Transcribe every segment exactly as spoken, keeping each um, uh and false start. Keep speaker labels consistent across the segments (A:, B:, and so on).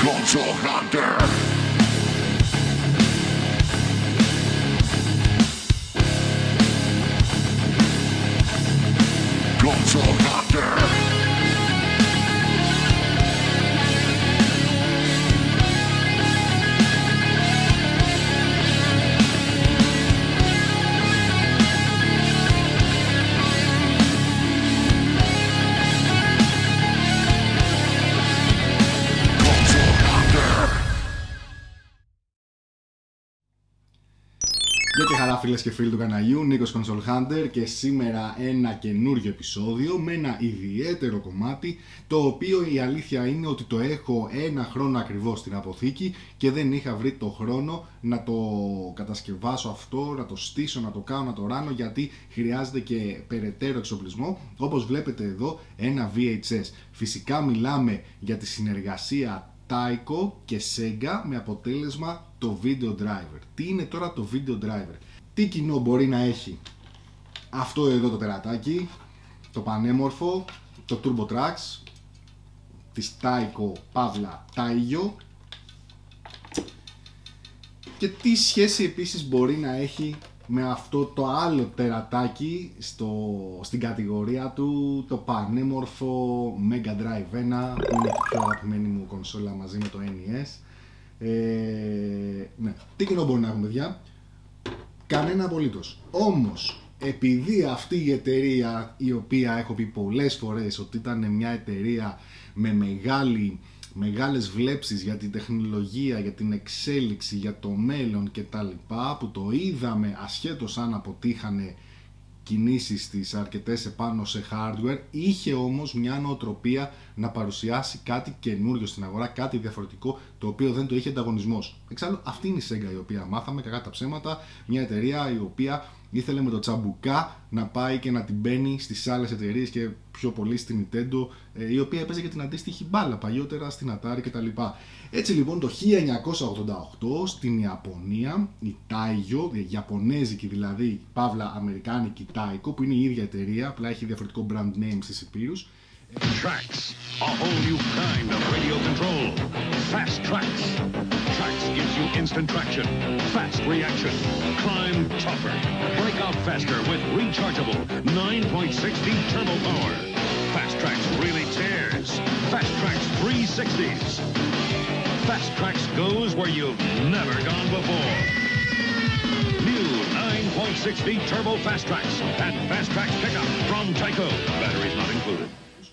A: Console Hunter. Console Hunter.
B: Γεια και χαρά φίλες και φίλοι του καναλιού, Νίκος Console Hunter, και σήμερα ένα καινούριο επεισόδιο με ένα ιδιαίτερο κομμάτι, το οποίο η αλήθεια είναι ότι το έχω ένα χρόνο ακριβώς στην αποθήκη και δεν είχα βρει το χρόνο να το κατασκευάσω αυτό, να το στήσω, να το κάνω, να το ράνω, γιατί χρειάζεται και περαιτέρω εξοπλισμό, όπως βλέπετε εδώ ένα βι έιτς ες. Φυσικά μιλάμε για τη συνεργασία Taiko και Sega με αποτέλεσμα το Video Driver. Τι είναι τώρα το Video Driver? Τι κοινό μπορεί να έχει αυτό εδώ το τερατάκι, το πανέμορφο, το Turbo Tracks της Taiko Pavla Taiyo, και τι σχέση επίσης μπορεί να έχει με αυτό το άλλο τερατάκι στο, στην κατηγορία του, το πανέμορφο Mega Drive ένα, που είναι η πιο αγαπημένη μου κονσόλα μαζί με το εν ι ες. Ε, ναι. Τι κοινό μπορεί να έχουμε, παιδιά? Κανένα απολύτως. Όμως, επειδή αυτή η εταιρεία, η οποία έχω πει πολλές φορές ότι ήταν μια εταιρεία με μεγάλη μεγάλες βλέψεις για την τεχνολογία, για την εξέλιξη, για το μέλλον κτλ, που το είδαμε ασχέτως αν αποτύχανε κινήσεις της αρκετές επάνω σε hardware, είχε όμως μια νοοτροπία να παρουσιάσει κάτι καινούριο στην αγορά, κάτι διαφορετικό, το οποίο δεν το είχε ανταγωνισμός. Εξάλλου αυτή είναι η Sega, η οποία μάθαμε κακά τα ψέματα, μια εταιρεία η οποία ήθελε με το τσαμπουκά να πάει και να την μπαίνει στις άλλες εταιρείες και πιο πολύ στην Nintendo, η οποία έπαιζε και την αντίστοιχη μπάλα παλιότερα στην Atari κτλ. Έτσι λοιπόν το χίλια εννιακόσια ογδόντα οκτώ στην Ιαπωνία η Taiyo, η Ιαπωνέζικη δηλαδή, παύλα Αμερικάνικη Taiko, που είναι η ίδια εταιρεία, απλά έχει διαφορετικό brand name στις υπήρους.
C: Trax, a whole new kind of radio control. Fast Trax. Trax gives you instant traction, fast reaction, climb tougher, break out faster with rechargeable nine point six D turbo power. Fast Trax really tears. Fast Trax three sixties. Fast Trax goes where you've never gone before. New nine point six D turbo Fast Trax and Fast Trax pickup from Taiko. Batteries not included.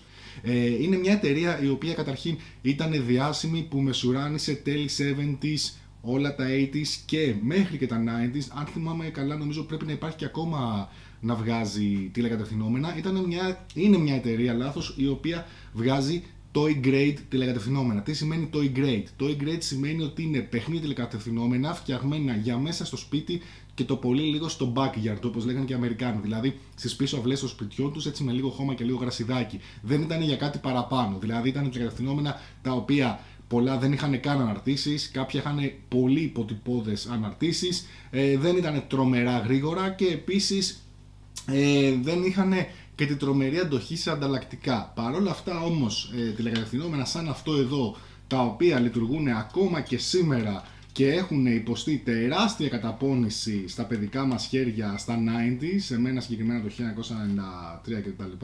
B: Ε, είναι μια εταιρεία η οποία καταρχήν ήταν διάσημη, που μεσουράνησε τέλη εβδομήντα, όλα τα ογδόντα και μέχρι και τα ενενήντα. Αν θυμάμαι καλά, νομίζω πρέπει να υπάρχει και ακόμα να βγάζει τηλεκατευθυνόμενα. Ήταν μια, είναι μια εταιρεία, λάθος, η οποία βγάζει toy grade τηλεκατευθυνόμενα. Τι σημαίνει toy grade? Toy grade σημαίνει ότι είναι παιχνίδια τηλεκατευθυνόμενα φτιαγμένα για μέσα στο σπίτι και το πολύ λίγο στο backyard, όπως λέγανε και οι Αμερικάνοι. Δηλαδή στις πίσω αυλές των σπιτιών τους, έτσι με λίγο χώμα και λίγο γρασιδάκι. Δεν ήταν για κάτι παραπάνω. Δηλαδή ήταν τηλεκατευθυνόμενα τα οποία πολλά δεν είχαν καν αναρτήσεις, κάποια είχαν πολύ υποτυπώδες αναρτήσεις, ε, δεν ήταν τρομερά γρήγορα και επίσης ε, δεν είχαν και την τρομερή αντοχή σε ανταλλακτικά. Παρ' όλα αυτά όμως, ε, τηλεκατευθυνόμενα σαν αυτό εδώ, τα οποία λειτουργούν ακόμα και σήμερα και έχουν υποστεί τεράστια καταπώνηση στα παιδικά μας χέρια στα ενενήντα, σε μένα συγκεκριμένα το χίλια εννιακόσια ενενήντα τρία κτλ.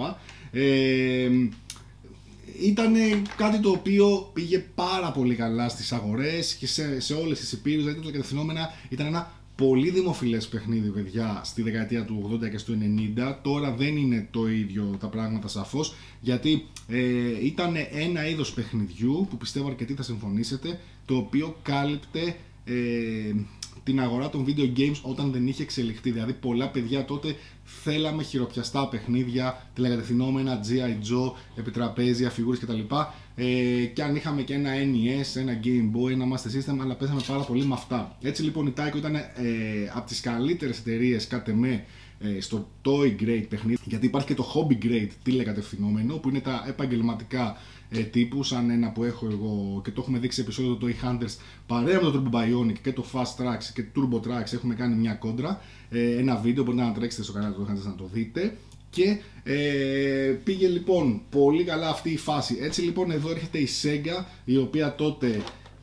B: Ε, ήταν κάτι το οποίο πήγε πάρα πολύ καλά στις αγορές και σε, σε όλες τις υπήρους. Δηλαδή, τα τηλεκατευθυνόμενα ήταν ένα πολύ δημοφιλές παιχνίδι, παιδιά, στη δεκαετία του ογδόντα και στο ενενήντα. Τώρα δεν είναι το ίδιο τα πράγματα, σαφώς, γιατί ε, ήταν ένα είδος παιχνιδιού που πιστεύω αρκετοί θα συμφωνήσετε, το οποίο κάλυπτε ε, την αγορά των video games όταν δεν είχε εξελιχθεί. Δηλαδή πολλά παιδιά τότε θέλαμε χειροπιαστά παιχνίδια, τηλεκατευθυνόμενα, τζι άι Joe, επιτραπέζια, φιγούρες κτλ. Ε, και αν είχαμε και ένα εν ι ες, ένα Game Boy, ένα Master System, αλλά παίζαμε πάρα πολύ με αυτά. Έτσι λοιπόν η Taiko ήταν ε, από τις καλύτερες εταιρείες κατ' εμέ ε, στο toy grade παιχνίδι, γιατί υπάρχει και το hobby grade τηλεκατευθυνόμενο, που είναι τα επαγγελματικά ε, τύπου, σαν ένα που έχω εγώ και το έχουμε δείξει σε επεισόδιο του Toy Hunters, παρέα με το Turbo Bionic και το Fast Tracks και το Turbo Tracks έχουμε κάνει μια κόντρα, ε, ένα βίντεο, μπορείτε να τρέξετε στο κανάλι του Toy Hunters να το δείτε. Και ε, πήγε λοιπόν πολύ καλά αυτή η φάση. Έτσι λοιπόν εδώ έρχεται η Sega, η οποία τότε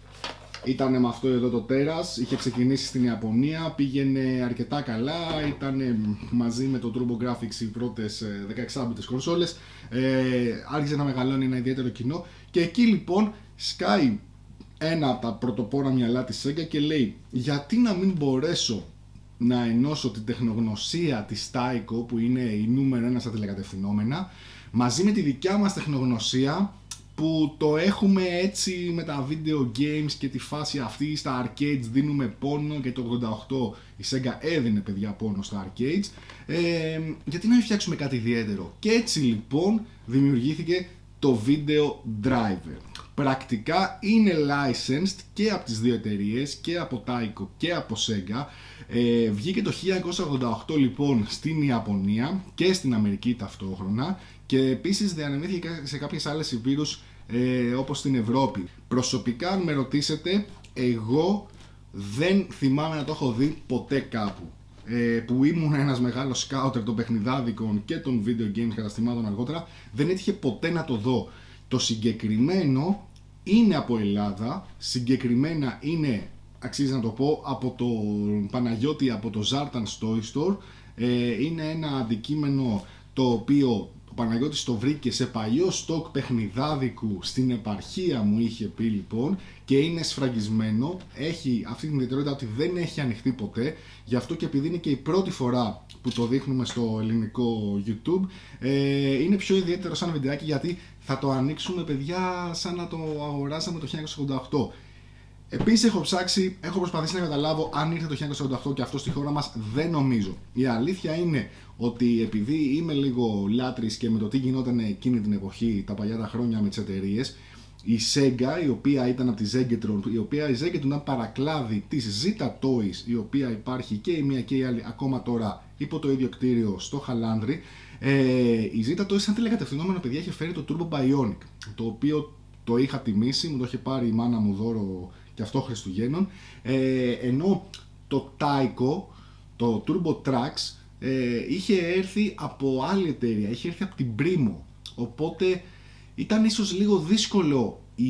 B: ήταν με αυτό εδώ το τέρας, είχε ξεκινήσει στην Ιαπωνία, πήγαινε αρκετά καλά, ήταν μαζί με το TurboGrafx οι πρώτες δεκαεξάμπιτες κονσόλες, ε, άρχισε να μεγαλώνει ένα ιδιαίτερο κοινό και εκεί λοιπόν σκάει ένα από τα πρωτοπόρα μυαλά της Sega και λέει γιατί να μην μπορέσω να ενώσω την τεχνογνωσία της Taiko που είναι η νούμερο ένα στα τηλεκατευθυνόμενα μαζί με τη δικιά μας τεχνογνωσία που το έχουμε έτσι με τα video games και τη φάση αυτή στα arcades δίνουμε πόνο και το ογδόντα οκτώ η Sega έδινε παιδιά πόνο στα arcades, ε, γιατί να μην φτιάξουμε κάτι ιδιαίτερο. Και έτσι λοιπόν δημιουργήθηκε το Video Driver. Πρακτικά είναι licensed και από τις δύο εταιρείες, και από Taiko και από Sega. Ε, βγήκε το χίλια εννιακόσια ογδόντα οκτώ λοιπόν στην Ιαπωνία και στην Αμερική ταυτόχρονα και επίσης διανεμήθηκε σε κάποιες άλλες υπήρους ε, όπως στην Ευρώπη. Προσωπικά αν με ρωτήσετε, εγώ δεν θυμάμαι να το έχω δει ποτέ κάπου. Ε, που ήμουν ένας μεγάλος σκάουτερ των παιχνιδάδικων και των video games καταστημάτων αργότερα, δεν έτυχε ποτέ να το δω. Το συγκεκριμένο είναι από Ελλάδα, συγκεκριμένα είναι, αξίζει να το πω, από το Παναγιώτη, από το Zartan's Toy Store. Ε, είναι ένα αντικείμενο το οποίο ο Παναγιώτης το βρήκε σε παλιό στόκ παιχνιδάδικου στην επαρχία μου, είχε πει λοιπόν, και είναι σφραγισμένο. Έχει αυτή την ιδιαιτερότητα ότι δεν έχει ανοιχτεί ποτέ, γι' αυτό και επειδή είναι και η πρώτη φορά που το δείχνουμε στο ελληνικό YouTube, ε, είναι πιο ιδιαίτερο σαν βιντεάκι γιατί θα το ανοίξουμε παιδιά σαν να το αγοράσαμε το χίλια εννιακόσια ογδόντα οκτώ. Επίσης έχω ψάξει, έχω προσπαθήσει να καταλάβω αν ήρθε το χίλια εννιακόσια ογδόντα οκτώ και αυτό στη χώρα μας, δεν νομίζω. Η αλήθεια είναι ότι επειδή είμαι λίγο λάτρης και με το τι γινόταν εκείνη την εποχή, τα παλιά τα χρόνια με τις εταιρείες, η Sega, η οποία ήταν από τη Zegetron, η οποία η Zegetron ήταν παρακλάδι της Zeta Toys, η οποία υπάρχει και η μία και η άλλη ακόμα τώρα υπό το ίδιο κτίριο στο Χαλάνδρι. Ε, η Zeta Toys σαν τηλεκατευθυνόμενο παιδιά είχε φέρει το Turbo Bionic, το οποίο το είχα τιμήσει, μου το είχε πάρει η μάνα μου δώρο και αυτό Χριστουγέννων, ε, ενώ το Taiko, το Turbo Trax, ε, είχε έρθει από άλλη εταιρεία, είχε έρθει από την Primo, οπότε ήταν ίσως λίγο δύσκολο η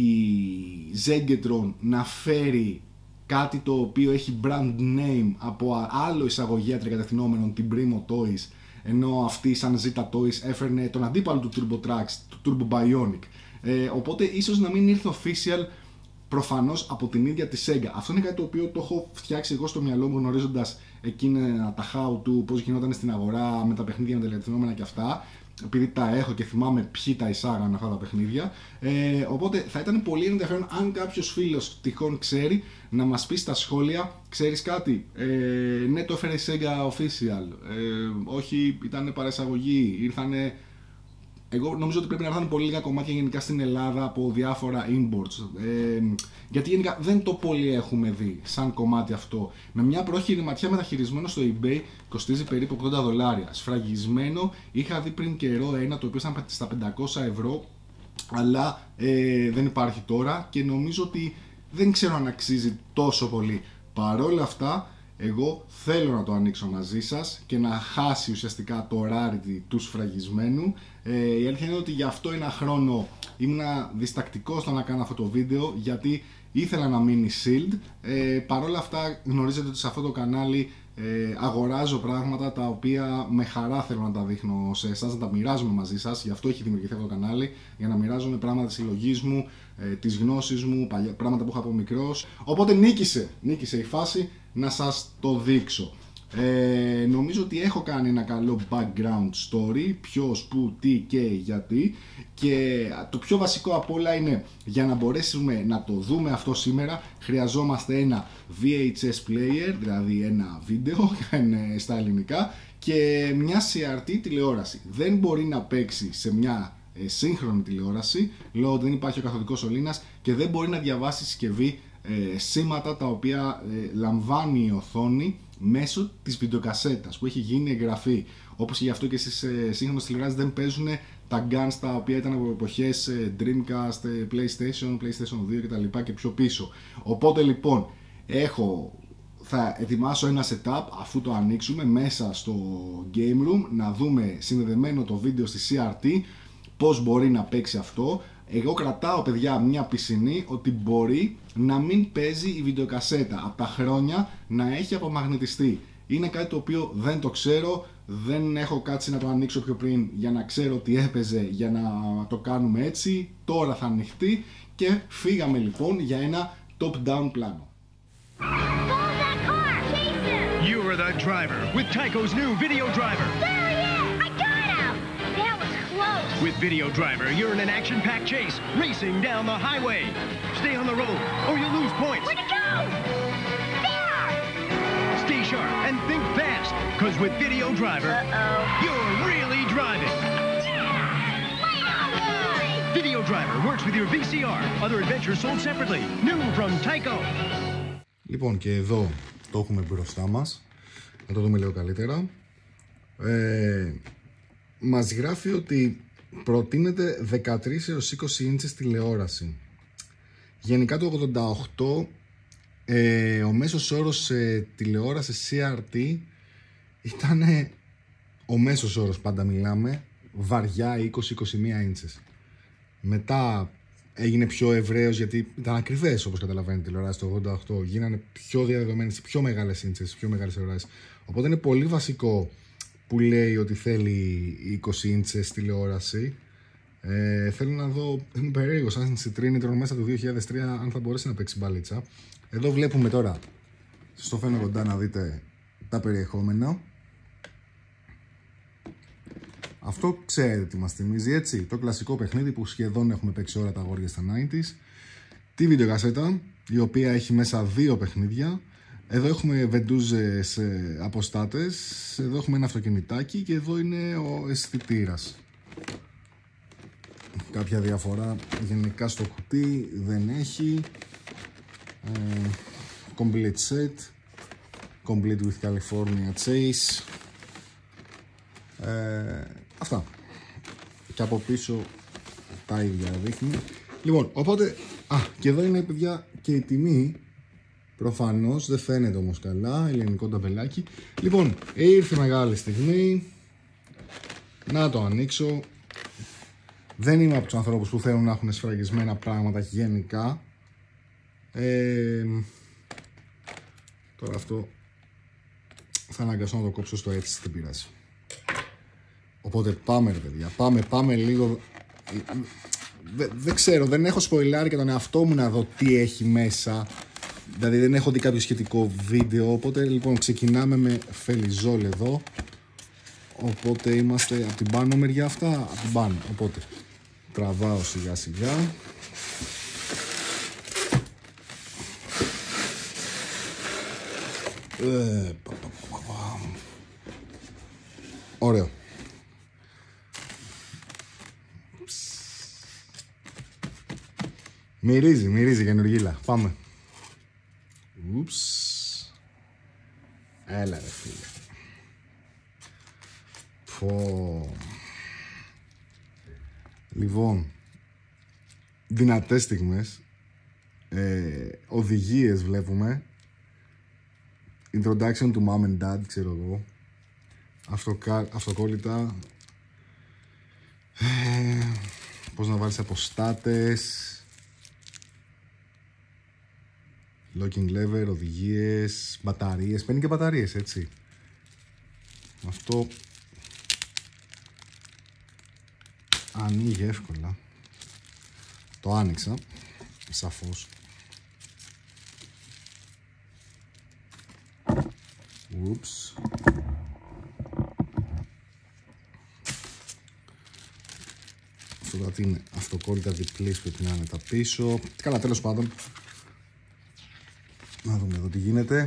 B: Zegetron να φέρει κάτι το οποίο έχει brand name από άλλο εισαγωγέα τηλεκατευθυνόμενων, την Primo Toys, ενώ αυτή σαν Zeta Toys έφερνε τον αντίπαλο του Turbo Trax, του Turbo Bionic. Ε, οπότε ίσως να μην ήρθε official προφανώς από την ίδια τη Sega. Αυτό είναι κάτι το οποίο το έχω φτιάξει εγώ στο μυαλό μου γνωρίζοντας εκείνα τα how του, πώς γινόταν στην αγορά με τα παιχνίδια με τα τηλεκατευθυνόμενα και αυτά, επειδή τα έχω και θυμάμαι ποιοι τα εισάγαν αυτά τα παιχνίδια. Ε, οπότε θα ήταν πολύ ενδιαφέρον αν κάποιος φίλος τυχόν ξέρει να μας πει στα σχόλια, ξέρεις κάτι, ε, ναι το έφερε η Sega official, ε, όχι ήταν παραεισαγωγή, ήρθανε. Εγώ νομίζω ότι πρέπει να έρθουν πολύ λίγα κομμάτια γενικά στην Ελλάδα από διάφορα imports. Ε, γιατί γενικά δεν το πολύ έχουμε δει σαν κομμάτι αυτό. Με μια πρόχειρη ματιά μεταχειρισμένο στο eBay κοστίζει περίπου ογδόντα δολάρια. Σφραγισμένο είχα δει πριν καιρό ένα το οποίο ήταν στα πεντακόσια ευρώ, αλλά ε, δεν υπάρχει τώρα και νομίζω ότι δεν ξέρω αν αξίζει τόσο πολύ. Παρόλα αυτά, εγώ θέλω να το ανοίξω μαζί σας και να χάσει ουσιαστικά το rarity του σφραγισμένου. Ε, η αλήθεια είναι ότι για αυτό ένα χρόνο ήμουνα διστακτικός στο να κάνω αυτό το βίντεο γιατί ήθελα να μείνει sealed. Ε, Παρ' όλα αυτά γνωρίζετε ότι σε αυτό το κανάλι ε, αγοράζω πράγματα τα οποία με χαρά θέλω να τα δείχνω σε εσάς, να τα μοιράζομαι μαζί σας. Γι' αυτό έχει δημιουργηθεί αυτό το κανάλι, για να μοιράζομαι πράγματα της συλλογής μου, ε, της γνώσης μου, πράγματα που είχα από μικρός. Οπότε νίκησε, νίκησε η φάση να σας το δείξω. Ε, νομίζω ότι έχω κάνει ένα καλό background story, ποιος, πού, τι και γιατί, και το πιο βασικό απ' όλα είναι για να μπορέσουμε να το δούμε αυτό σήμερα χρειαζόμαστε ένα βι έιτς ες player, δηλαδή ένα βίντεο στα ελληνικά, και μια σι αρ τι τηλεόραση. Δεν μπορεί να παίξει σε μια ε, σύγχρονη τηλεόραση λόγω ότι δεν υπάρχει ο καθοδικός σωλήνας και δεν μπορεί να διαβάσει συσκευή ε, σήματα τα οποία ε, λαμβάνει η οθόνη μέσω της βιντεοκασέτας που έχει γίνει εγγραφή. Όπως και γι' αυτό και στις ε, σύγχρονες τηλεοράσεις δεν παίζουν τα guns τα οποία ήταν από εποχές ε, Dreamcast, ε, PlayStation, PlayStation δύο κτλ. Και πιο πίσω. Οπότε λοιπόν έχω θα ετοιμάσω ένα setup αφού το ανοίξουμε μέσα στο Game Room, να δούμε συνδεδεμένο το βίντεο στη σι αρ τι πώς μπορεί να παίξει αυτό. Εγώ κρατάω, παιδιά, μια πισινή ότι μπορεί να μην παίζει η βιντεοκασέτα από τα χρόνια, να έχει απομαγνητιστεί. Είναι κάτι το οποίο δεν το ξέρω, δεν έχω κάτσει να το ανοίξω πιο πριν για να ξέρω τι έπαιζε για να το κάνουμε έτσι. Τώρα θα ανοιχτεί και φύγαμε λοιπόν για ένα top-down πλάνο.
C: You are the driver with Tyco's new Video Driver.
D: There he is! I got him! That was close.
C: With Video Driver, you're in an action-packed chase, racing down the highway. Stay on the road, or you'll lose points.
D: Where'd he go? There!
C: Stay sharp and think fast, because with Video Driver,
D: Uh-oh.
C: you're really driving. Video Driver works with your βι σι αρ. Other adventures sold separately. New from Tyco.
B: Λοιπόν, και εδώ το έχουμε μπροστά μας. Να το δούμε λίγο καλύτερα. Ε, μας γράφει ότι προτείνεται δεκατρείς έως είκοσι ίντσες τηλεόραση. Γενικά το ογδόντα οκτώ ε, ο μέσος όρος ε, τηλεόραση σι αρ τι ήταν ο μέσος όρος, πάντα μιλάμε, βαριά είκοσι με είκοσι μία ίντσες. Μετά έγινε πιο ευραίος γιατί ήταν ακριβές, όπως καταλαβαίνετε, τηλεοράση το ογδόντα οκτώ. Γίνανε πιο διαδεδομένες, πιο μεγάλες ίντσες, πιο μεγάλες τηλεοράσεις. Οπότε είναι πολύ βασικό που λέει ότι θέλει είκοσι ίντσες τηλεόραση. Ε, θέλω να δω, είμαι περίεργος, αν στην Trinitron μέσα του δύο χιλιάδες τρία, αν θα μπορέσει να παίξει μπαλίτσα. Εδώ βλέπουμε τώρα, στο φαίνω κοντά να δείτε τα περιεχόμενα. Αυτό ξέρετε τι μας θυμίζει, έτσι, το κλασικό παιχνίδι που σχεδόν έχουμε παίξει όλα τα αγόρια στα ενενήντα. Τη βιντεοκασέτα, η οποία έχει μέσα δύο παιχνίδια. Εδώ έχουμε βεντούζες αποστάτες, εδώ έχουμε ένα αυτοκινητάκι και εδώ είναι ο αισθητήρας. Κάποια διαφορά γενικά στο κουτί δεν έχει. ε, Complete set, Complete with California Chase. ε, Αυτά. Και από πίσω τα ίδια δείχνει. Λοιπόν, οπότε, α, και εδώ είναι, παιδιά, και η τιμή. Προφανώς δεν φαίνεται όμως καλά, ελληνικό ταμπελάκι. Λοιπόν, ήρθε μεγάλη στιγμή να το ανοίξω. Δεν είμαι από τους ανθρώπους που θέλουν να έχουν σφραγισμένα πράγματα γενικά. ε, Τώρα αυτό θα αναγκαστώ να το κόψω στο έτσι, δεν πειράζει. Οπότε πάμε, ρε παιδιά, πάμε, πάμε λίγο. Δεν, δεν ξέρω, δεν έχω σποιλάρει και τον εαυτό μου να δω τι έχει μέσα. Δηλαδή δεν έχω δει κάποιο σχετικό βίντεο. Οπότε λοιπόν ξεκινάμε με φελιζόλ εδώ. Οπότε είμαστε από την πάνω μεριά αυτά, από την πάνω. Οπότε τραβάω σιγά σιγά. Ε, ωραίο. Μυρίζει, μυρίζει καινούργιλα. Πάμε. Ούψ. Έλα ρε φίλε. Πω. Λοιπόν, δυνατές στιγμές. ε, Οδηγίες βλέπουμε. Introduction to Mom and Dad, ξέρω εγώ. Αυτοκα... Αυτοκόλλητα. ε, Πώς να βάλεις αποστάτες. Locking lever, οδηγίες, μπαταρίες. Παίρνει και μπαταρίες, έτσι. Αυτό ανοίγει εύκολα. Το άνοιξα, σαφώς. Ούψ. Αυτό τώρα είναι αυτοκόλλητα διπλής, πρέπει να είναι τα πίσω. Καλά, τέλος πάντων. Να δούμε εδώ τι γίνεται.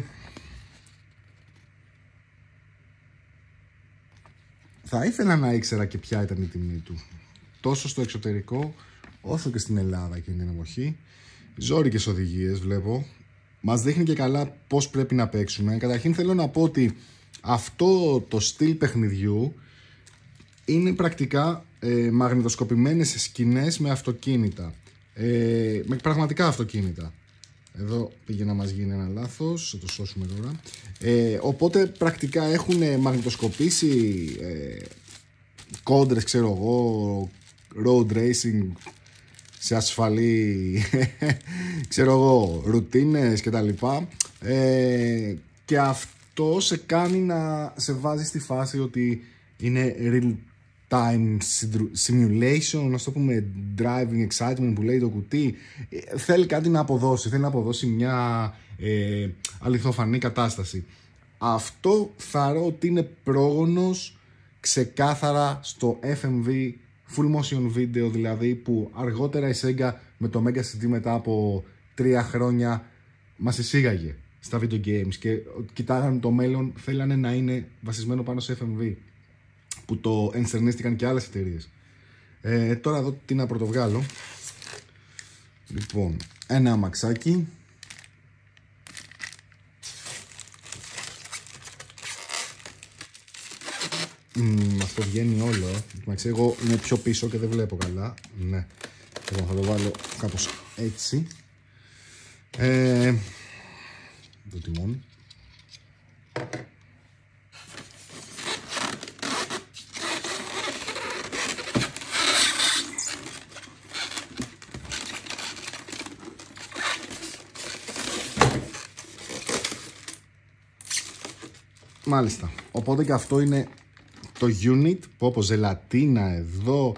B: Θα ήθελα να ήξερα και ποια ήταν η τιμή του. Τόσο στο εξωτερικό, όσο και στην Ελλάδα εκείνη την εποχή. Ζόρικες οδηγίες βλέπω. Μας δείχνει και καλά πώς πρέπει να παίξουμε. Καταρχήν θέλω να πω ότι αυτό το στυλ παιχνιδιού είναι πρακτικά ε, μαγνητοσκοπημένες σκηνές με αυτοκίνητα. Ε, με πραγματικά αυτοκίνητα. Εδώ πήγε να μας γίνει ένα λάθος, θα το σώσουμε τώρα. Ε, οπότε πρακτικά έχουν μαγνητοσκοπήσει ε, κόντρες, ξέρω εγώ, road racing σε ασφαλή, ξέρω εγώ, ρουτίνες και τα λοιπά. Ε, και αυτό σε κάνει να σε βάζει στη φάση ότι είναι real time simulation, να το πούμε driving excitement που λέει το κουτί. Θέλει κάτι να αποδώσει, θέλει να αποδώσει μια ε, αληθοφανή κατάσταση. Αυτό θαρώ ότι είναι πρόγονος ξεκάθαρα στο εφ εμ βι full motion video, δηλαδή που αργότερα η Sega με το Mega σι ντι μετά από τρία χρόνια μας εισήγαγε στα video games και κοιτάγανε το μέλλον, θέλανε να είναι βασισμένο πάνω σε εφ εμ βι, που το ενστερνίστηκαν και άλλες εταιρείες. Ε, τώρα εδώ τι να πρωτοβγάλω. Λοιπόν, ένα αμαξάκι. Mm, αυτό βγαίνει όλο. Ε. Εγώ είμαι πιο πίσω και δεν βλέπω καλά. Ναι. Λοιπόν, θα το βάλω κάπως έτσι. Ε, το τιμόνι. Μάλιστα, οπότε και αυτό είναι το unit που όπως ζελατίνα εδώ.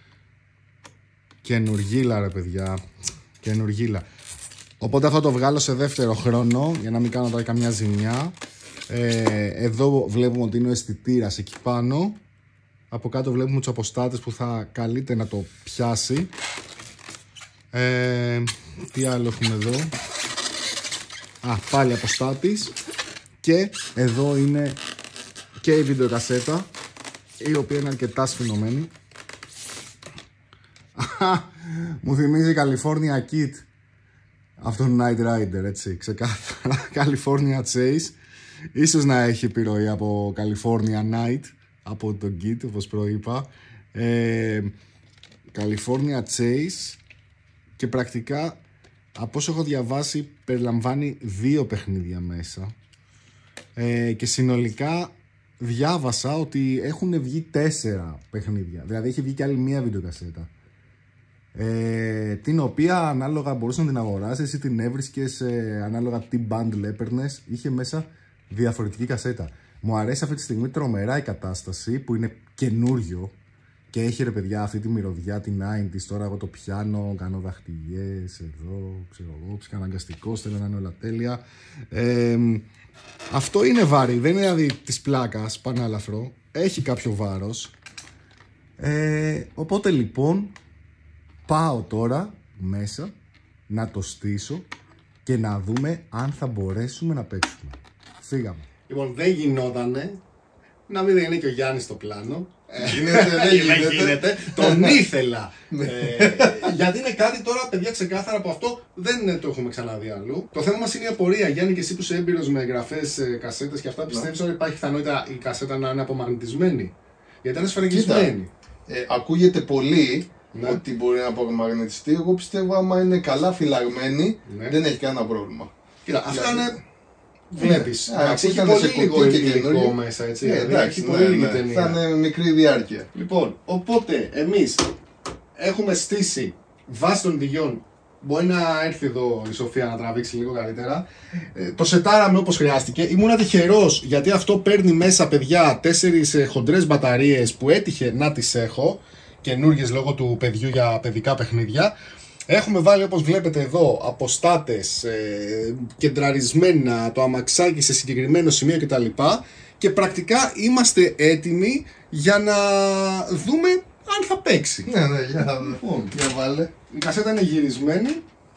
B: Καινουργίλα ρε παιδιά, καινουργίλα. Οπότε αυτό το βγάλω σε δεύτερο χρόνο για να μην κάνω τώρα καμιά ζημιά. ε, Εδώ βλέπουμε ότι είναι ο αισθητήρας εκεί πάνω. Από κάτω βλέπουμε τους αποστάτες που θα καλείται να το πιάσει. ε, Τι άλλο έχουμε εδώ? Α, πάλι αποστάτης. Και εδώ είναι και η βιντεοκασέτα, η οποία είναι αρκετά σφινωμένη. Μου θυμίζει California Kid, αυτόν Night Rider, έτσι, ξεκάθαρα. California Chase. Ίσως να έχει επιρροή από California Night, από τον Kid, όπως προείπα. ε, California Chase. Και πρακτικά, από όσο έχω διαβάσει, περιλαμβάνει δύο παιχνίδια μέσα. Ε, και συνολικά διάβασα ότι έχουν βγει τέσσερα παιχνίδια. Δηλαδή έχει βγει και άλλη μία βιντεοκασέτα, ε, την οποία ανάλογα μπορούσε να την αγοράσεις ή την έβρισκες, ε, ανάλογα τι bundle έπαιρνες. Είχε μέσα διαφορετική κασέτα. Μου αρέσει αυτή τη στιγμή τρομερά η κατάσταση που είναι καινούριο και έχει ρε παιδιά αυτή τη μυρωδιά την ενενήντα. Τώρα εγώ το πιάνω, κάνω δαχτυλιές εδώ, ξέρω εγώ, ψυχαναγκαστικός, θέλω να είναι όλα τέλεια. ε, Αυτό είναι βάρη, δεν είναι δηλαδή της πλάκας, πανάλαφρο. Έχει κάποιο βάρος. ε, Οπότε λοιπόν πάω τώρα μέσα να το στήσω και να δούμε αν θα μπορέσουμε να παίξουμε. Φύγαμε. Λοιπόν, δεν γινότανε να μην είναι και ο Γιάννης στο πλάνο.
E: Γίνεται, δεν γίνεται.
B: γίνεται. Τον ήθελα. ε, γιατί είναι κάτι τώρα, παιδιά, ξεκάθαρα από αυτό δεν το έχουμε ξαναδεί αλλού. Το θέμα μας είναι η απορία. Γιάννη, και εσύ που είσαι έμπειρος με εγγραφές, κασέτες και αυτά, πιστεύεις ότι υπάρχει πιθανότητα η κασέτα να είναι απομαγνητισμένη? Γιατί είναι σφραγισμένη.
E: Ε, ακούγεται πολύ,
B: ναι,
E: ότι μπορεί να απομαγνητιστεί. Εγώ πιστεύω άμα είναι καλά φυλαγμένη, ναι, δεν έχει κανένα πρόβλημα.
B: Κοίτα, αυτά
E: δηλαδή,
B: είναι. Βλέπεις,
E: ναι,
B: έχει
E: ήταν
B: πολύ
E: σε
B: λίγο
E: κουτί και
B: υλικό
E: καινούριο
B: μέσα, έτσι,
E: ναι,
B: δηλαδή,
E: εντάξει,
B: έχει
E: ναι,
B: πολύ λίγη
E: ναι,
B: ταινία.
E: θα είναι μικρή διάρκεια.
B: Λοιπόν, οπότε εμείς έχουμε στήσει βάσει των ιδιών. Μπορεί να έρθει εδώ η Σοφία να τραβήξει λίγο καλύτερα. Ε, το σετάραμε όπως χρειάστηκε. Ήμουνα τυχερός γιατί αυτό παίρνει μέσα, παιδιά, τέσσερις ε, χοντρές μπαταρίες που έτυχε να τις έχω, καινούργιες λόγω του παιδιού για παιδικά παιχνίδια. Έχουμε βάλει, όπως βλέπετε εδώ, αποστάτες, ε, κεντραρισμένα, το αμαξάκι σε συγκεκριμένο σημείο κτλ. Και πρακτικά είμαστε έτοιμοι για να δούμε αν θα παίξει.
E: Ναι, ναι, για,
B: λοιπόν,
E: για βάλε.
B: η κασέτα είναι γυρισμένη.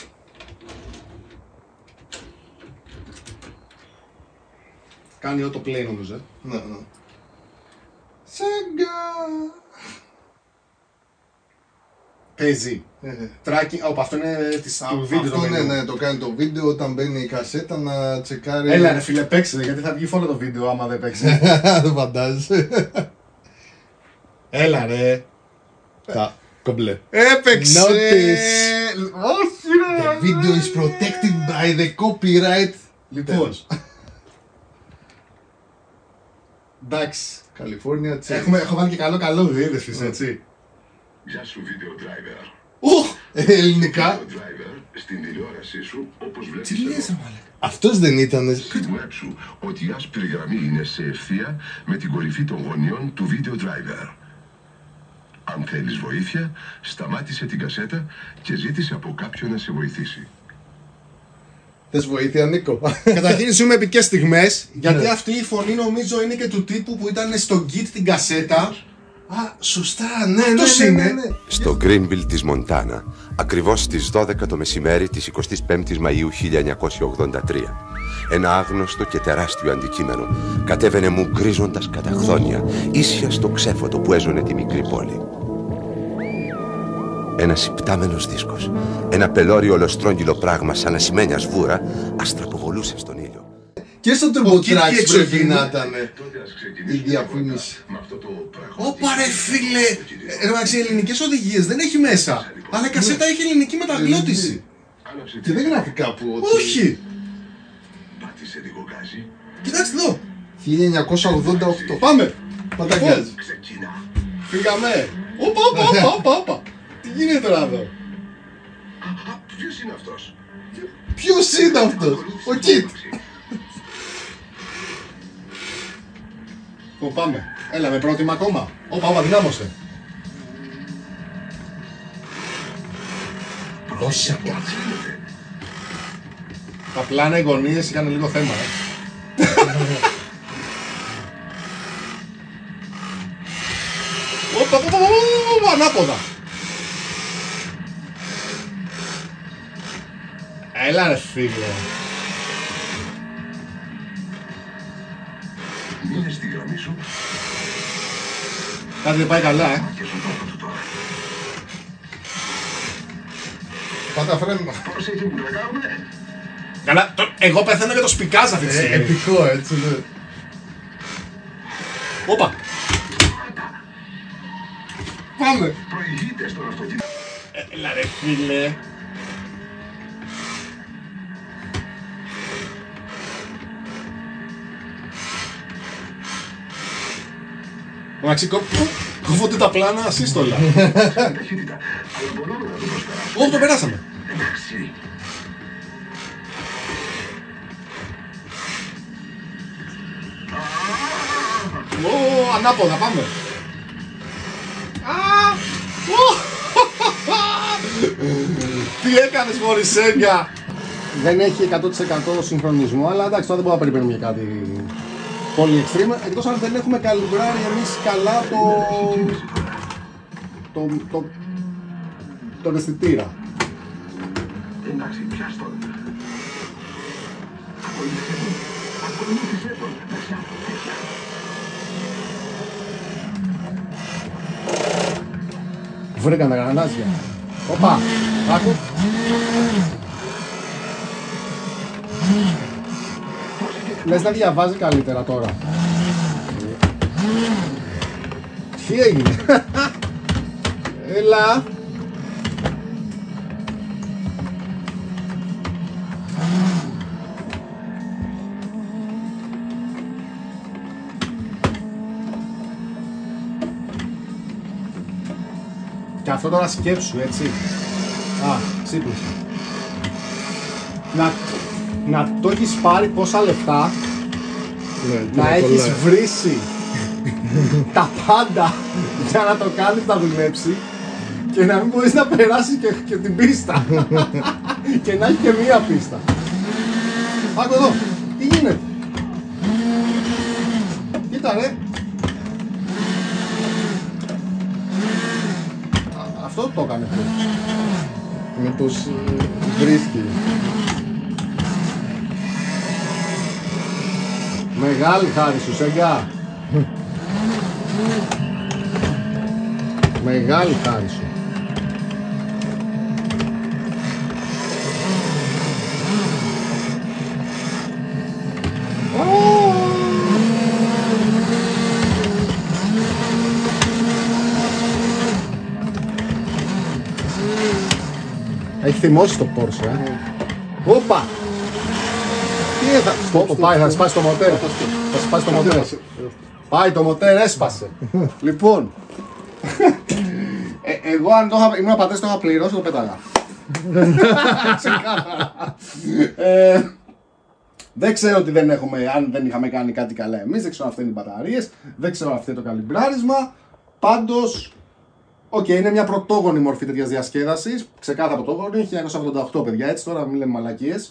B: Κάνει auto play νομίζω.
E: Ναι, ναι.
B: Sega. Παίζει. Tracking, όπα, αυτό είναι της, του βίντεο.
E: Αυτό ναι, ναι, το κάνει το βίντεο όταν μπαίνει η κασέτα να τσεκάρει.
B: Έλα ρε φίλε, παίξε, γιατί θα βγει φόλο το βίντεο άμα δεν παίξει.
E: Δεν φαντάζεσαι.
B: Έλα ρε.
E: Τα κομπλέ.
B: Έπαιξε!
E: Notice.
B: Όχι ρε!
E: video is protected by the copyright.
B: Λοιπόν. Εντάξει.
E: California Chess.
B: Έχουμε, έχω βάλει και καλό καλό είδες, έτσι.
C: Γεια σου, Video Driver.
B: Οχ!
E: Ελληνικά.
C: Video Driver στην τηλεόρασή σου, όπως βλέπεις
B: Τι λες,
C: εδώ.
B: μάλακα.
E: Αυτός δεν ήταν.
C: Σημειώσου ότι η άσπρη γραμμή είναι σε ευθεία με την κορυφή των γωνιών του Video Driver. Αν θέλεις βοήθεια, σταμάτησε την κασέτα και ζήτησε από κάποιον να σε βοηθήσει.
E: Θες βοήθεια, Νίκο?
B: Καταρχήν ζούμε επικές στιγμές, γιατί
E: Ναι.
B: αυτή η φωνή νομίζω είναι και του τύπου που ήταν στο Git την κασέτα.
E: Α, σωστά, ναι,
B: Αυτός
E: ναι, ναι,
B: είναι.
E: ναι, ναι.
F: Στο Greenville της Μοντάνα, ακριβώς στις δώδεκα το μεσημέρι της εικοστής πέμπτης Μαΐου χίλια εννιακόσια ογδόντα τρία, ένα άγνωστο και τεράστιο αντικείμενο κατέβαινε μουγκρίζοντας καταχθόνια ίσια στο ξέφωτο που έζωνε τη μικρή πόλη. Ένας υπτάμενος δίσκος, ένα πελώριο ολοστρόγγυλο πράγμα σαν ασημένια σβούρα, αστραποβολούσε στον ήλιο.
E: Και στο
B: Kid
E: TurboTrax
B: και
E: πρέπει
B: εξωγήινη.
E: να ήταν.
C: Τότε ας ξεκινήσουμε
E: Η διαφήμιση.
C: με αυτό το πραγματικό.
B: Ωπα ρε φίλε! Εντάξει, ελληνικές οδηγίες δεν έχει μέσα. Αλλά η κασέτα έχει ελληνική μεταγλώτηση.
C: Άναψε
E: Και δεν γράφει κάπου ότι.
B: Όχι!
C: πάτησε λίγο γκάζι.
B: Κοιτάξτε εδώ!
E: χίλια εννιακόσια ογδόντα οκτώ.
B: Πάμε!
E: Παταγκάζει.
C: Ξεκινά.
B: Φύγαμε! Όπα, όπα, όπα, όπα, όπα! Τι γίνεται τώρα εδώ?
C: Α, ποιος είναι αυτός?
E: Ποιος είναι αυτός? Ο Kit.
B: Πού πάμε? Έλα με πρότυμα ακόμα. Όπα, όπα, δυνάμωσε.
E: Δώσε κάτι.
B: Τα πλάνα οι γωνίες είχαν λίγο θέμα, ε. Όπα, όπα, όπα, όπα, ανάποδα. Έλα ρε φίλε.
C: Μείνε στη γραμμή σου
B: Κάτι δεν πάει καλά, ε.
C: και στον τόπο του τώρα.
E: Πάτα φρένα.
C: Πρόσεχε που τρακάρουμε.
B: Καλά, το, εγώ πεθαίνω για το σπικάζ αυτή τη
E: Ε,
B: στιγμή.
E: επικό έτσι, ναι.
B: Όπα. Πάμε.
C: Προηγείται στον αυτοκίνητο.
B: Έλα ρε φίλε. Εντάξει, κόβονται τα πλάνα ασύστολα.
C: Ταχύτητα. Αλλά μπορούμε να το προσπεράσουμε.
B: Όχι, το περάσαμε.
C: Εντάξει.
B: Ω, ανάποδα, πάμε. Α, ω, τι έκανες Μωρισένια? Δεν έχει εκατό τοις εκατό συγχρονισμό, αλλά εντάξει, τώρα δεν μπορούμε να περιμένουμε για κάτι πολύ extreme, εκτός αν δεν έχουμε καλυμπράρει εμείς καλά το... το... το... τον αισθητήρα.
C: Εντάξει, πιάσ' τον. Ακολούθησε τον. Ακολούθησε τον. Δεξιά, δεξιά.
B: Βρήκαν τα γρανάζια. Οπα, άκου. Λες να διαβάζει καλύτερα τώρα. Τι έγινε? Έλα. Και αυτό τώρα σκέψου, έτσι. Α, ξύπνησε. Να, να το έχεις πάρει πόσα λεφτά,
E: Ναι,
B: να
E: και
B: έχεις
E: κολλάει.
B: βρήσει τα πάντα για να το κάνεις να δουλέψει και να μην μπορείς να περάσεις και, και την πίστα. Και να έχει και μία πίστα. Άκου εδώ, τι γίνεται? Κοίτα ρε. Α, αυτό το έκανε αυτό.
E: Μήπως ε, βρίσκει.
B: Μεγάλη χάρη σου, Σέγγα. Μεγάλη χάρη σου. Έχει
G: θυμώσεις το Porsche, ε. Όπα! Τι θα... Πω, πάει, θα σπάσει το μοτέρ. Θα σπάσει το μοτέρ. Πάει το μοτέρ, έσπασε. Λοιπόν, ε, εγώ αν το είχα, ήμουν πατές, το είχα πληρώσει, το πέταγα. ε, δεν ξέρω τι δεν έχουμε, αν δεν είχαμε κάνει κάτι καλά εμείς, δεν ξέρω αν φταίνουν οι μπαταρίες, δεν ξέρω αν φταίει το καλυμπράρισμα. Πάντως, οκ, okay, είναι μια πρωτόγονη μορφή τέτοιας διασκέδασης, ξεκάθαρα πρωτόγονη, χίλια εννιακόσια ογδόντα οκτώ παιδιά, έτσι τώρα μην λέμε μαλακίες.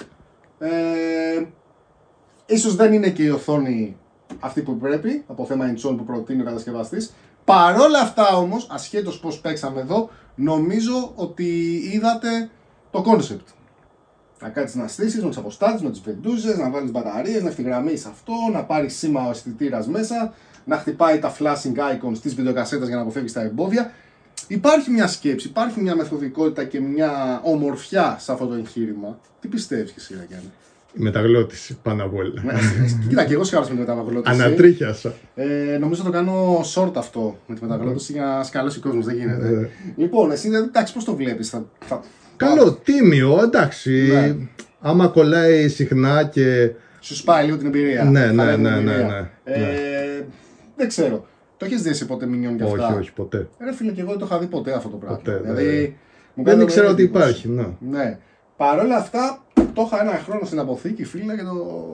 G: Ε, ίσως δεν είναι και η οθόνη αυτή που πρέπει, από θέμα εντσών που προτείνει ο κατασκευαστής. Παρόλα αυτά όμως, ασχέτως πώς παίξαμε εδώ, νομίζω ότι είδατε το concept. Να κάτσεις να στήσεις με τις αποστάσεις, με τις βεντούζες, να βάλεις μπαταρίες, να ευθυγραμμίσεις αυτό, να πάρεις σήμα ο αισθητήρας μέσα, να χτυπάει τα flashing icons της βιντεοκασέτας για να αποφεύγεις τα εμπόδια. Υπάρχει μια σκέψη, υπάρχει μια μεθοδικότητα και μια ομορφιά σε αυτό το εγχείρημα. Τι πιστεύεις και εσύ, Γιάννη?
H: Η μεταγλώτηση πάνω απ' όλα.
G: Κοίτα, και εγώ σχάρωσα με τη μεταγλώτηση.
H: Ανατρίχιασα.
G: Ε, νομίζω θα το κάνω short αυτό με τη μεταγλώτηση για να σκαλώσει ο κόσμος. Δεν γίνεται. Λοιπόν, εσύ εντάξει, πώς το βλέπεις? Θα, θα...
H: Καλό, τίμιο, εντάξει.
G: Ναι.
H: Άμα κολλάει συχνά και.
G: Σου σπάει λίγο την εμπειρία.
H: Ναι, ναι, ναι, ναι, ναι.
G: Ε,
H: ναι.
G: Δεν ξέρω. Το έχεις δει εσύ ποτέ Minion για αυτά?
H: Όχι, όχι, ποτέ.
G: Ρε φίλε, και εγώ δεν το είχα δει ποτέ αυτό το πράγμα.
H: Ποτέ,
G: δηλαδή, μου
H: δεν ήξερα ότι
G: εντύπωση.
H: υπάρχει, ναι.
G: Ναι. Παρ' όλα αυτά, το είχα ένα χρόνο στην αποθήκη, φίλε, και το,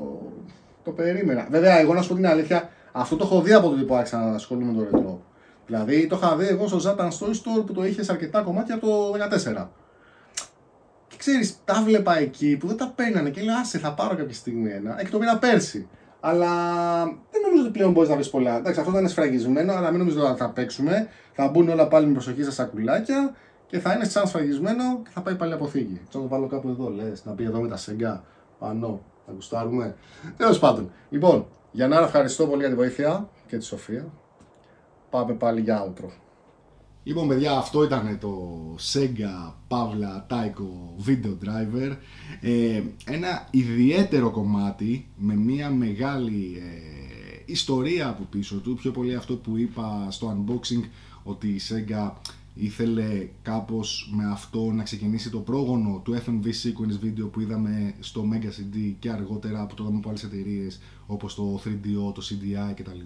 G: το περίμενα. Βέβαια, εγώ να σου πω την αλήθεια, αυτό το έχω δει από το που άρχισα να ασχολούμαι με το ρετρό. Δηλαδή, το είχα δει εγώ στο Zatan Toy Store που το είχε σε αρκετά κομμάτια από το δεκατέσσερα. Και ξέρεις, τα βλέπα εκεί που δεν τα παίρνανε και λέω, άσε, θα πάρω κάποια στιγμή ένα. Και το πήρα πέρσι. Αλλά δεν νομίζω ότι πλέον μπορείς να βρεις πολλά. Εντάξει, αυτό ήταν σφραγισμένο, αλλά μην νομίζω ότι θα παίξουμε. Θα μπουν όλα πάλι με προσοχή στα σακουλάκια και θα είναι σαν σφραγισμένο και θα πάει πάλι αποθήκη. Θα το βάλω κάπου εδώ, λες, να πει εδώ με τα Sega πάνω, θα γουστάρουμε. Τέλος πάντων. Λοιπόν, Γιαννάρα, ευχαριστώ πολύ για τη βοήθεια και τη Σοφία. Πάμε πάλι για outro.
B: Λοιπόν, παιδιά, αυτό ήταν το Sega Pavla Taiko Video Driver. Ε, ένα ιδιαίτερο κομμάτι με μια μεγάλη ε, ιστορία από πίσω του. Πιο πολύ αυτό που είπα στο unboxing, ότι η Sega ήθελε κάπως με αυτό να ξεκινήσει το πρόγονο του εφ εμ βι Sequence Video που είδαμε στο Mega σι ντι και αργότερα που το είδαμε από άλλες εταιρείες όπως το θρι ντι ο, το σι ντι άι κτλ.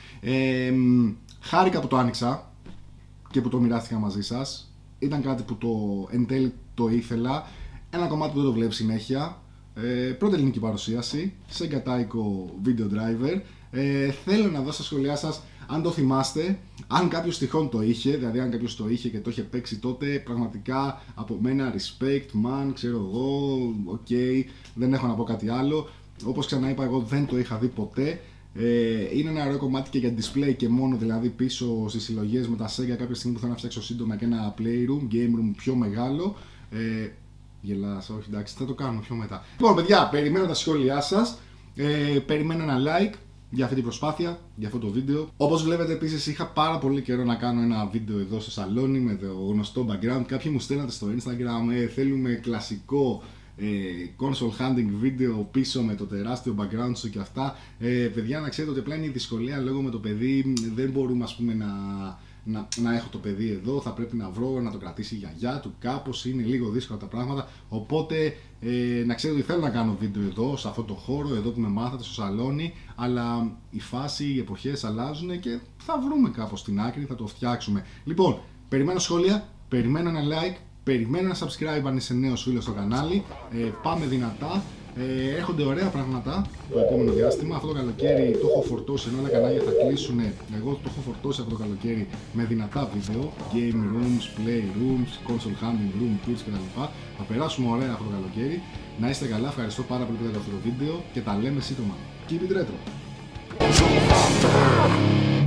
B: Ε, χάρηκα που το άνοιξα και που το μοιράστηκα μαζί σας. Ήταν κάτι που το εν τέλει το ήθελα. Ένα κομμάτι που δεν το βλέπει συνέχεια. Ε, πρώτη ελληνική παρουσίαση, Sega Taiko Video Driver. Ε, θέλω να δω στα σχόλιά σας αν το θυμάστε, αν κάποιος τυχόν το είχε, δηλαδή αν κάποιος το είχε και το είχε παίξει τότε, πραγματικά από μένα respect, man, ξέρω εγώ, οκ, okay, δεν έχω να πω κάτι άλλο. Όπως ξανά είπα, εγώ δεν το είχα δει ποτέ. Ε, είναι ένα ωραίο κομμάτι και για display και μόνο, δηλαδή πίσω στις συλλογές με τα Sega κάποια στιγμή που θέλω να φτιάξω σύντομα και ένα playroom, game room πιο μεγάλο. Ε, γελάς, όχι εντάξει, θα το κάνω πιο μετά. Λοιπόν παιδιά, περιμένω τα σχόλιά σας, ε, περιμένω ένα like για αυτή την προσπάθεια, για αυτό το βίντεο. Όπως βλέπετε επίσης είχα πάρα πολύ καιρό να κάνω ένα βίντεο εδώ στο σαλόνι με το γνωστό background. Κάποιοι μου στέλνατε στο Instagram, ε, θέλουμε κλασικό ε, console hunting βίντεο πίσω με το τεράστιο background σου και αυτά. Ε, παιδιά, να ξέρετε ότι απλά είναι η δυσκολία λόγω με το παιδί, δεν μπορούμε ας πούμε να... Να, να έχω το παιδί εδώ, θα πρέπει να βρω, να το κρατήσει η γιαγιά του, κάπως είναι λίγο δύσκολα τα πράγματα. Οπότε ε, να ξέρετε ότι θέλω να κάνω βίντεο εδώ, σε αυτό το χώρο, εδώ που με μάθατε στο σαλόνι. Αλλά η φάση, οι εποχές αλλάζουν και θα βρούμε κάπως την άκρη, θα το φτιάξουμε. Λοιπόν, περιμένω σχόλια, περιμένω ένα like, περιμένω ένα subscribe αν είσαι νέος φίλος στο κανάλι. ε, Πάμε δυνατά. Ε, έρχονται ωραία πράγματα το επόμενο διάστημα. Αυτό το καλοκαίρι το έχω φορτώσει, ενώ άλλα κανάλια θα κλείσουν. Εγώ το έχω φορτώσει αυτό το καλοκαίρι με δυνατά βίντεο, game rooms, play rooms, console hunting room tours κτλ. Θα περάσουμε ωραία αυτό το καλοκαίρι. Να είστε καλά, ευχαριστώ πάρα πολύ που είδατε αυτό το βίντεο και τα λέμε σύντομα. Keep it retro!